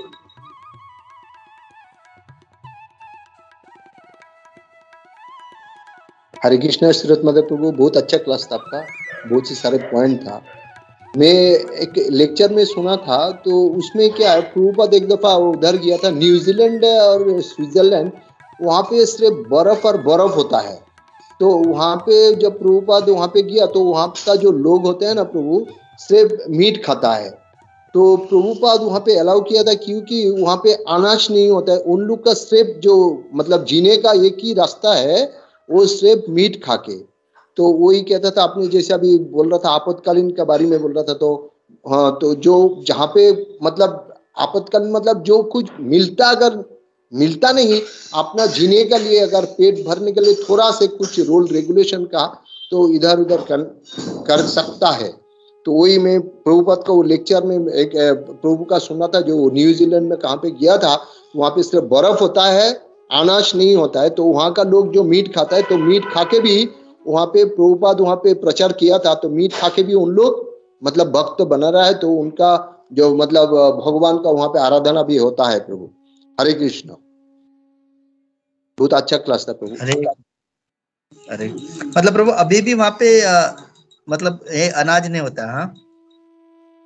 हरे कृष्णा श्रीरत मदर प्रभु, बहुत अच्छा क्लास था आपका, बहुत ही सारे पॉइंट था। मैं एक लेक्चर में सुना था, तो उसमें क्या है, प्रभुपाद एक दफा उधर गया था न्यूजीलैंड और स्विट्जरलैंड, वहाँ पे सिर्फ बर्फ और बर्फ होता है। तो वहाँ पे जब प्रभुपाद वहाँ पे गया, तो वहाँ का जो लोग होते हैं ना प्रभु, सिर्फ मीट खाता है। तो प्रभुपाद वहाँ पे अलाउ किया था, क्योंकि वहाँ पे अनाज नहीं होता है, उन लोग का सिर्फ जो मतलब जीने का एक ही रास्ता है, वो सिर्फ मीट खा के। तो वही कहता था, आपने जैसे अभी बोल रहा था आपातकालीन के बारे में बोल रहा था, तो हाँ, तो जो जहाँ पे मतलब आपातकालीन मतलब जो कुछ मिलता, अगर मिलता नहीं अपना जीने के लिए, अगर पेट भरने के लिए थोड़ा से कुछ रूल रेगुलेशन का, तो इधर उधर कर सकता है। तो वही मैं प्रभुपाद का वो लेक्चर में एक प्रभु का सुना था, जो न्यूजीलैंड में कहाँ पे गया था, वहाँ पे सिर्फ बर्फ होता है, अनाज नहीं होता है। तो वहाँ का लोग जो मीट खाता है, तो मीट खा के भी वहाँ पे प्रभुपाद वहाँ पे प्रचार किया था, तो मीट खा के भी उन लोग मतलब भक्त बना रहा है, तो उनका जो मतलब भगवान का वहाँ पे आराधना भी होता है प्रभु। हरे कृष्ण, बहुत अच्छा क्लास था प्रभु। अरे मतलब प्रभु अभी भी वहाँ पे मतलब अनाज नहीं होता। हाँ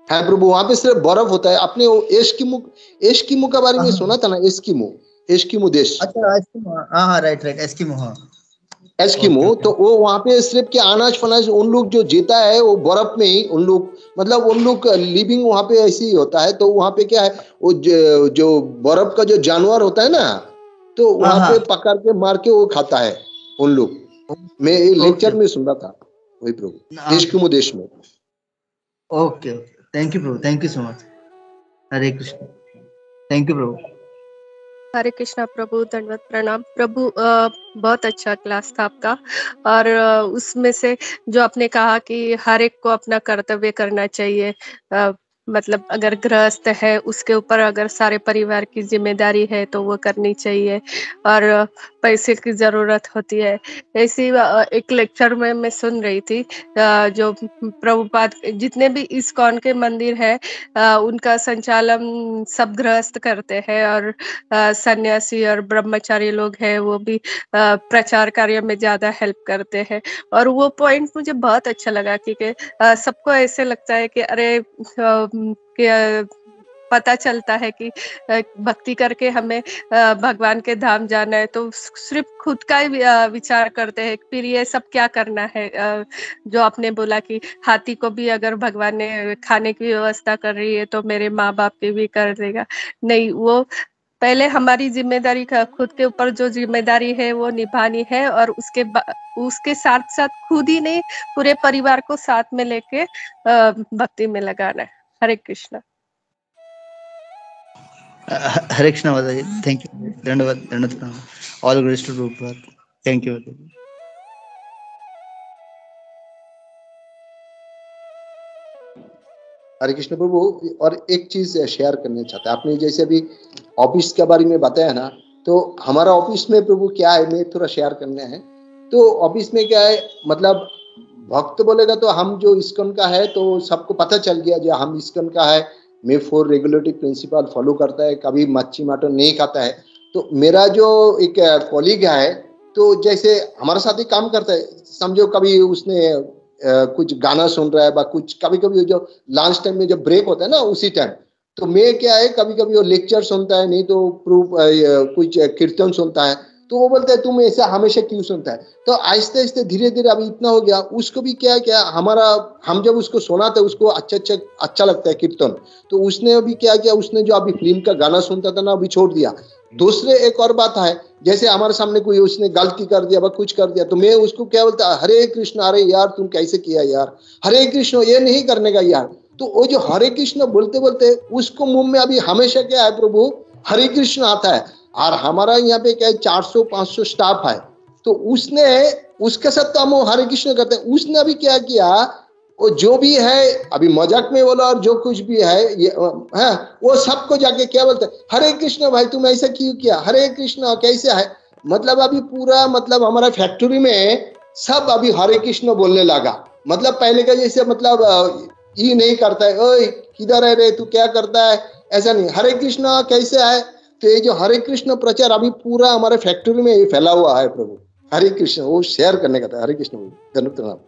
हाँ प्रभु, वहां पे सिर्फ बर्फ होता है। आपने वो एस्किमो के बारे में सुना था ना? एस्किमो देश। अच्छा एस्किमो, हाँ हाँ राइट राइट एस्किमो, हाँ एस्किमो ओके ओके। तो वो वहां पे सिर्फ के अनाज फनाज उन लोग जो जीता है वो बर्फ में ही, उन लोग मतलब उन लोग लिविंग वहां पे ऐसे ही होता है। तो वहां पे क्या है, वो जो बर्फ का जो जानवर होता है ना, तो हाँ वहां हाँ पे पकड़ के मार के वो खाता है उन लोग। मैं ये ओके लेक्चर में सुन रहा था वही प्रभु, एस्किमो देश में। Okay okay. थैंक यू प्रभु, thank you so much. Hare Krishna. Thank you प्रभु। हरे कृष्णा प्रभु, दंडवत प्रणाम प्रभु। बहुत अच्छा क्लास था आपका। और उसमें से जो आपने कहा कि हर एक को अपना कर्तव्य करना चाहिए, मतलब अगर गृहस्थ है उसके ऊपर अगर सारे परिवार की जिम्मेदारी है तो वो करनी चाहिए, और पैसे की जरूरत होती है। ऐसी एक लेक्चर में मैं सुन रही थी, जो प्रभुपाद जितने भी इस्कॉन के मंदिर है उनका संचालन सब गृहस्थ करते हैं, और सन्यासी और ब्रह्मचारी लोग हैं वो भी प्रचार कार्य में ज्यादा हेल्प करते हैं। और वो पॉइंट मुझे बहुत अच्छा लगा कि सबको ऐसे लगता है कि अरे पता चलता है कि भक्ति करके हमें भगवान के धाम जाना है, तो सिर्फ खुद का ही विचार करते हैं फिर ये सब क्या करना है। जो आपने बोला कि हाथी को भी अगर भगवान ने खाने की व्यवस्था कर रही है तो मेरे माँ बाप की भी कर देगा। नहीं, वो पहले हमारी जिम्मेदारी का खुद के ऊपर जो जिम्मेदारी है वो निभानी है, और उसके साथ साथ खुद ही नहीं पूरे परिवार को साथ में लेके भक्ति में लगाना है। हरे कृष्णा। हरे कृष्ण माता जी, थैंक यू, धन्यवाद धन्यवाद प्रणाम। All grace to Prabhupada. Thank you माता जी। हरे कृष्ण प्रभु, और एक चीज शेयर करना चाहता है। आपने जैसे अभी ऑफिस के बारे में बताया ना, तो हमारा ऑफिस में प्रभु क्या है, मैं थोड़ा शेयर करना है। तो ऑफिस में क्या है, मतलब भक्त बोलेगा तो हम जो इस्कॉन का है तो सबको पता चल गया जो हम इस्कॉन का है। मैं 4 रेगुलेटरी प्रिंसिपल फॉलो करता है, कभी मच्छी मटन नहीं खाता है। तो मेरा जो एक कॉलीग है, तो जैसे हमारे साथ ही काम करता है, समझो कभी उसने कुछ गाना सुन रहा है बा कुछ, कभी कभी जो लंच टाइम में जब ब्रेक होता है ना उसी टाइम, तो मैं क्या है कभी कभी वो लेक्चर सुनता है, नहीं तो प्रूफ कुछ कीर्तन सुनता है। तो वो बोलता है तुम ऐसा हमेशा क्यों सुनता है? तो आहिस्ते आहिस्ते धीरे धीरे अभी इतना हो गया, उसको भी क्या क्या हमारा, हम जब उसको सुनाते उसको अच्छा लगता है कीर्तन। तो उसने अभी क्या किया, उसने जो अभी फिल्म का गाना सुनता था ना अभी छोड़ दिया। दूसरे एक और बात है, जैसे हमारे सामने कोई उसने गलती कर दिया व कुछ कर दिया, तो मैं उसको क्या बोलता, हरे कृष्ण, अरे यार तुम कैसे किया यार, हरे कृष्ण ये नहीं करने का यार। तो वो जो हरे कृष्ण बोलते बोलते उसको मुंह में अभी हमेशा क्या है प्रभु, हरे कृष्ण आता है। और हमारा यहाँ पे क्या है 400-500 स्टाफ है, तो उसने उसके साथ तो हम हरे कृष्ण करते हैं। उसने अभी क्या किया, वो जो भी है अभी मजाक में बोला और जो कुछ भी है ये है, वो सबको जाके क्या बोलते हैं, हरे कृष्ण भाई तुम ऐसा क्यों किया, हरे कृष्ण कैसे है। मतलब अभी पूरा मतलब हमारा फैक्ट्री में सब अभी हरे कृष्ण बोलने लगा। मतलब पहले का जैसे मतलब ये नहीं करता है, ओए किधर है रे, तू क्या करता है, ऐसा नहीं, हरे कृष्ण कैसे है। तो ये जो हरे कृष्ण प्रचार अभी पूरा हमारे फैक्ट्री में फैला हुआ है प्रभु। हरे कृष्ण वो शेयर करने का था। हरे कृष्ण धन्यवाद।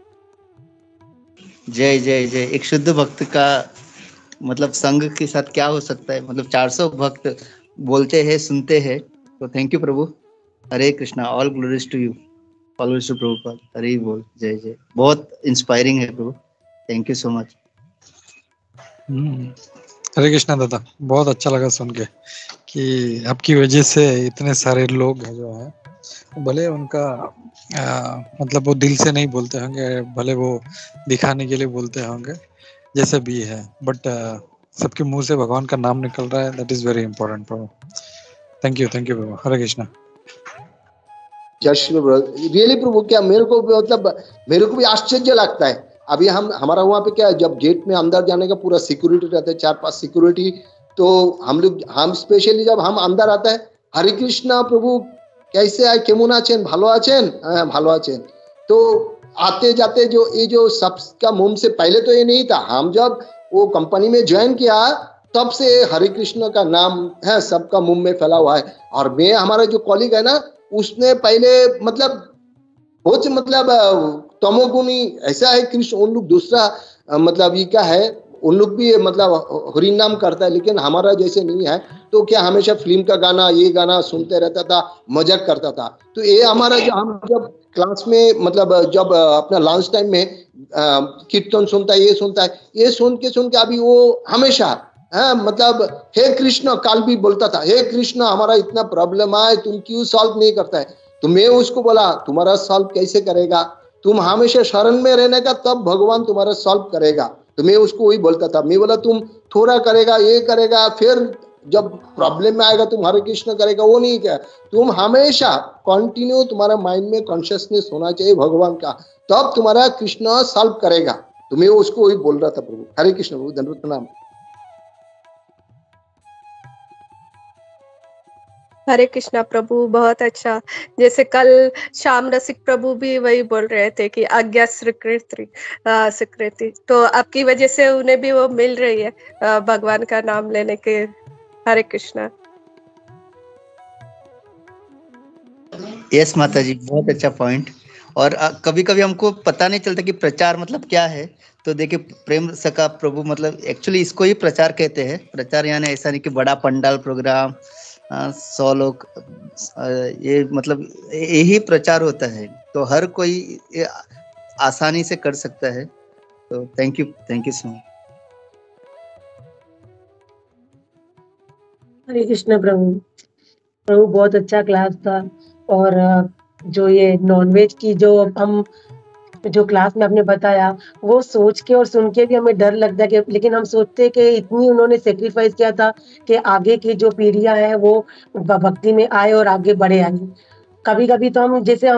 जय जय जय। एक शुद्ध भक्त का मतलब संघ के साथ क्या हो सकता है, मतलब 400 भक्त बोलते हैं सुनते हैं। तो थैंक यू प्रभु। Hare Krishna, all glories to you, all glories to Prabhupada. Hare बोल, जय जय। बहुत इंस्पायरिंग है प्रभु, thank you so much. Hare Krishna दादा, बहुत अच्छा लगा सुन के कि आपकी वजह से इतने सारे लोग हैं जो हैं, भले उनका मतलब वो दिल से नहीं बोलते होंगे, भले वो दिखाने के लिए बोलते होंगे, जैसे भी है, बट सबके मुंह से भगवान का नाम निकल रहा है, दैट इज वेरी इंपॉर्टेंट प्रभु। थैंक यू प्रभु। हरे कृष्णा। जय श्री प्रभु। रियली प्रभु क्या मेरे को मतलब मेरे को भी आश्चर्य लगता है। अभी हम हमारा वहाँ पे क्या है, जब गेट में अंदर जाने का पूरा सिक्योरिटी रहता है, 4-5 सिक्योरिटी। तो हम स्पेशली जब हम अंदर आता है, हरे कृष्णा प्रभु कैसे आए, केमन आছেন, ভালো আছেন, ভালো আছেন। तो आते जाते जो ये जो सबका मुंह से, पहले तो ये नहीं था, हम जब वो कंपनी में ज्वाइन किया तब से हरे कृष्ण का नाम है सबका मुंह में फैला हुआ है। और मैं हमारा जो कॉलीग है ना, उसने पहले मतलब बहुत मतलब तमोगुणी ऐसा है कृष्ण, उन लोग दूसरा मतलब ये क्या है, उन लोग भी मतलब हरि नाम करता है, लेकिन हमारा जैसे नहीं है। तो क्या हमेशा फिल्म का गाना, ये गाना सुनते रहता था, मजाक करता था। तो ये हमारा जो हम जब क्लास में मतलब जब अपना लंच टाइम में कीर्तन सुनता है, ये सुन के अभी वो हमेशा मतलब हे कृष्ण, काल भी बोलता था, हे कृष्ण हमारा इतना प्रॉब्लम है, तुम क्यों सॉल्व नहीं करता है। तो मैं उसको बोला, तुम्हारा सॉल्व कैसे करेगा, तुम हमेशा शरण में रहने का, तब भगवान तुम्हारा सॉल्व करेगा। तो मैं उसको वही बोलता था, मैं बोला तुम थोड़ा करेगा, ये करेगा, फिर जब प्रॉब्लम में आएगा तुम हरे कृष्ण करेगा, वो नहीं क्या, तुम हमेशा कंटिन्यू तुम्हारा माइंड में कॉन्शियसनेस होना चाहिए भगवान का, तब तुम्हारा कृष्ण सॉल्व करेगा। तो मैं उसको वही बोल रहा था। प्रभु हरे कृष्ण, प्रभु धन्यवाद, प्रणाम। हरे कृष्णा प्रभु, बहुत अच्छा। जैसे कल श्याम रसिक प्रभु भी वही बोल रहे थे कि आज्ञा स्वीकृति, तो आपकी वजह से उन्हें भी वो मिल रही है भगवान का नाम लेने के। हरे कृष्णा। यस माता जी, बहुत अच्छा पॉइंट। और कभी कभी हमको पता नहीं चलता कि प्रचार मतलब क्या है। तो देखिए प्रेम सका प्रभु मतलब एक्चुअली इसको ही प्रचार कहते हैं। प्रचार यानी ऐसा नहीं कि बड़ा पंडाल प्रोग्राम 100 लोग, ये मतलब यही प्रचार होता है। तो हर कोई आसानी से कर सकता है। तो thank you so much. Hare Krishna प्रभु, बहुत अच्छा क्लास था। और जो ये नॉनवेज की जो क्लास में आपने बताया, वो सोच के और सुन के भी हमें डर लगता है कि, लेकिन हम सोचते हैं कि इतनी उन्होंने सेक्रीफाइस किया था कि आगे की जो पीढ़ियां हैं वो भक्ति में आए और आगे बढ़े। आगे कभी कभी तो हम जैसे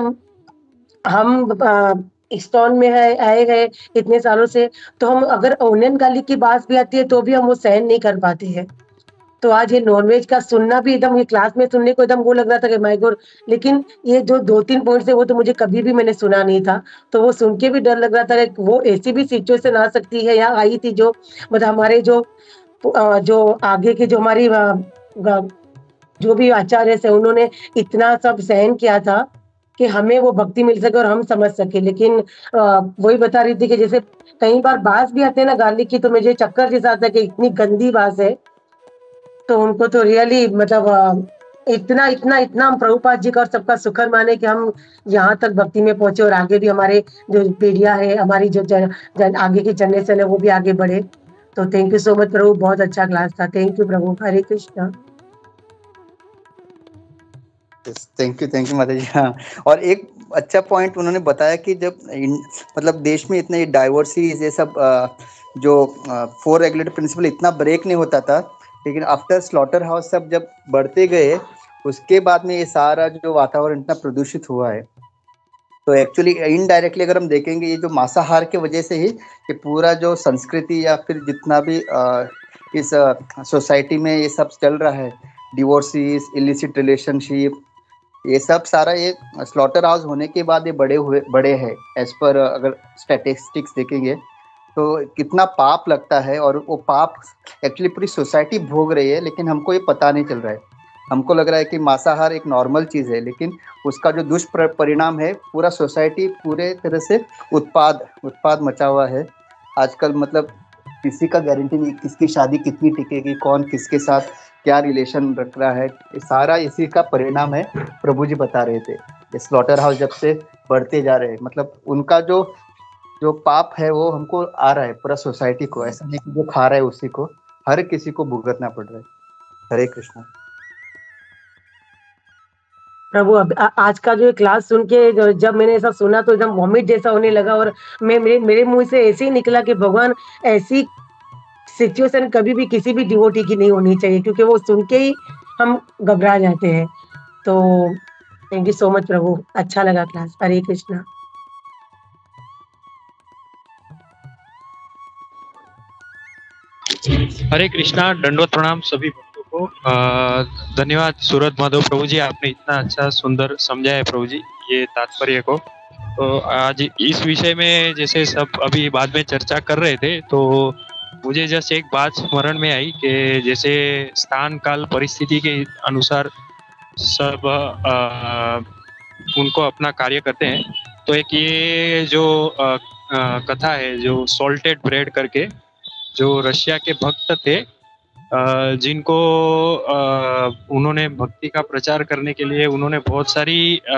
हम इस्कॉन में आए गए इतने सालों से, तो हम अगर ओनियन गार्लिक की बात भी आती है तो भी हम वो सहन नहीं कर पाते हैं। तो आज ये नॉनवेज का सुनना भी एकदम, ये क्लास में सुनने को एकदम वो लग रहा था कि माय गॉड, लेकिन ये जो 2-3 पॉइंट्स है वो तो मुझे कभी भी मैंने सुना नहीं था। तो वो सुन के भी डर लग रहा था कि वो ऐसी भी सिचुएशन आ सकती है, यहाँ आई थी जो मतलब हमारे जो आगे की जो हमारी जो भी आचार्य से उन्होंने इतना सब सहन किया था कि हमें वो भक्ति मिल सके और हम समझ सके। लेकिन वही बता रही थी कि जैसे कई बार बास भी आते हैं ना गार्लिक की, तो मुझे चक्कर जैसा आता है कि इतनी गंदी बास है। तो उनको तो रियली मतलब इतना इतना इतना हम प्रभुपाद जी का और सबका शुक्र माने कि हम यहाँ तक भक्ति में पहुंचे और आगे भी हमारे जो पीढ़ियां है, हमारी जो आगे की जनरेशन है वो भी आगे बढ़े। तो थैंक यू सो मच प्रभु, बहुत अच्छा क्लास था। थैंक यू प्रभु, हरे कृष्णा। थैंक यू माता जी। हाँ, और एक अच्छा पॉइंट उन्होंने बताया कि जब मतलब देश में इतने डाइवर्सिटी ये सब जो 4 रेगुलेटरी प्रिंसिपल इतना ब्रेक नहीं होता था, लेकिन आफ्टर स्लॉटर हाउस सब जब बढ़ते गए उसके बाद में ये सारा जो वातावरण इतना प्रदूषित हुआ है। तो एक्चुअली इनडायरेक्टली अगर हम देखेंगे ये जो मांसाहार के वजह से ही कि पूरा जो संस्कृति या फिर जितना भी इस सोसाइटी में ये सब चल रहा है, डिवोर्सिस, इलिसिट रिलेशनशिप, ये सब सारा ये स्लॉटर हाउस होने के बाद ये बड़े हैं। एज पर अगर स्टैटिस्टिक्स देखेंगे तो कितना पाप लगता है, और वो पाप एक्चुअली पूरी सोसाइटी भोग रही है, लेकिन हमको ये पता नहीं चल रहा है। हमको लग रहा है कि मांसाहार एक नॉर्मल चीज़ है, लेकिन उसका जो दुष्परिणाम है पूरा सोसाइटी पूरे तरह से उत्पाद मचा हुआ है आजकल। मतलब किसी का गारंटी नहीं किसकी शादी कितनी टिकेगी, कौन किसके साथ क्या रिलेशन रख रहा है, ये सारा इसी का परिणाम है। प्रभु जी बता रहे थे ये स्लॉटर हाउस जब से बढ़ते जा रहे हैं, मतलब उनका जो पाप है वो हमको आ रहा है पूरा सोसाइटी को। ऐसा नहीं कि जो खा रहा है उसी को, हर किसी को भुगतना पड़ रहा है। हरे कृष्णा प्रभु। अब आज का जो क्लास सुन के जब मैंने सब सुना तो एकदम वॉमिट जैसा होने लगा, और मेरे मुंह से ऐसे ही निकला कि भगवान ऐसी सिचुएशन कभी भी किसी भी डिवोटी की नहीं होनी चाहिए, क्योंकि वो सुन के ही हम घबरा जाते हैं। तो थैंक यू सो मच प्रभु, अच्छा लगा क्लास। हरे कृष्णा। हरे कृष्णा, दंडवत प्रणाम सभी भक्तों को। धन्यवाद सूरत माधव प्रभु जी, आपने इतना अच्छा सुंदर समझाया है प्रभु जी ये तात्पर्य को। तो आज इस विषय में जैसे सब अभी बाद में चर्चा कर रहे थे, तो मुझे जस्ट एक बात स्मरण में आई कि जैसे स्थान काल परिस्थिति के अनुसार सब उनको अपना कार्य करते हैं। तो एक ये जो कथा है जो सॉल्टेड ब्रेड करके, जो रशिया के भक्त थे, जिनको उन्होंने भक्ति का प्रचार करने के लिए उन्होंने बहुत सारी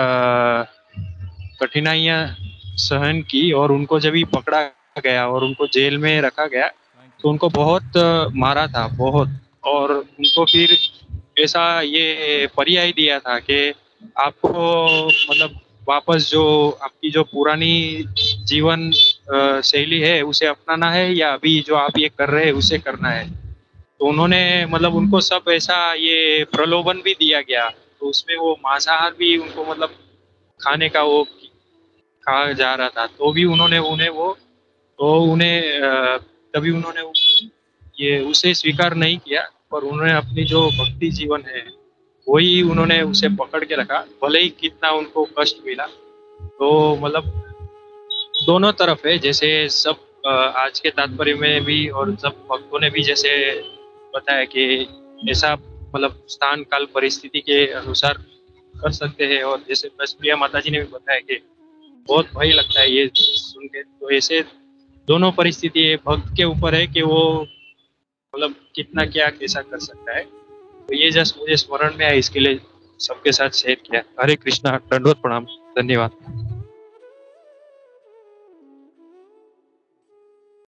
कठिनाइयां सहन की, और उनको जब ही पकड़ा गया और उनको जेल में रखा गया तो उनको बहुत मारा था, बहुत। और उनको फिर ऐसा ये पर्याय दिया था कि आपको मतलब वापस जो आपकी जो पुरानी जीवन शैली है उसे अपनाना है, या अभी जो आप ये कर रहे हैं उसे करना है। तो उन्होंने मतलब उनको सब ऐसा ये प्रलोभन भी दिया गया, तो उसमें वो मांसाहार भी उनको मतलब खाने का वो कहा जा रहा था, तो भी उन्होंने उन्हें वो तो उन्हें तभी उन्होंने ये उसे स्वीकार नहीं किया, पर उन्होंने अपनी जो भक्ति जीवन है वही उन्होंने उसे पकड़ के रखा, भले ही कितना उनको कष्ट मिला। तो मतलब दोनों तरफ है, जैसे सब आज के तात्पर्य में भी और सब भक्तों ने भी जैसे बताया कि ऐसा मतलब स्थान काल परिस्थिति के अनुसार कर सकते हैं, और जैसे प्रिया माता जी ने भी बताया कि बहुत भय लगता है ये सुन के। तो ऐसे दोनों परिस्थिति भक्त के ऊपर है कि वो मतलब कितना क्या कैसा कर सकता है। तो ये जस्ट मुझे स्मरण में आया, इसके लिए सबके साथ शेयर किया। हरे कृष्णा, दंडवत प्रणाम, धन्यवाद।